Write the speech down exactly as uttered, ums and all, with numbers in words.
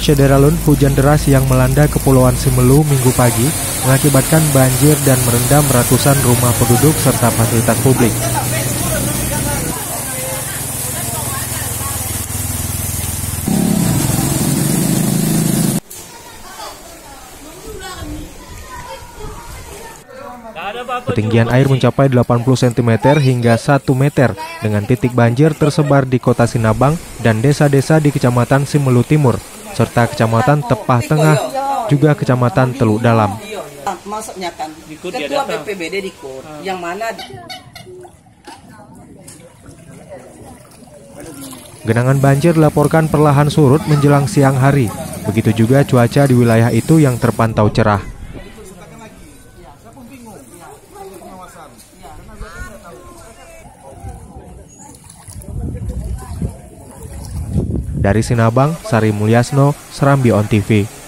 Syederalun, hujan deras yang melanda Kepulauan Simelu Minggu pagi mengakibatkan banjir dan merendam ratusan rumah penduduk serta fasilitas publik. Ketinggian air mencapai delapan puluh sentimeter hingga satu meter dengan titik banjir tersebar di Kota Sinabang dan desa-desa di Kecamatan Simelu Timur, serta Kecamatan Tepah Tengah, juga Kecamatan Teluk Dalam. Masuknya kan Ketua B P B D ikut, yang mana genangan banjir dilaporkan perlahan surut menjelang siang hari. Begitu juga cuaca di wilayah itu yang terpantau cerah. Dari Sinabang, Sari Mulyasno, Serambi On T V.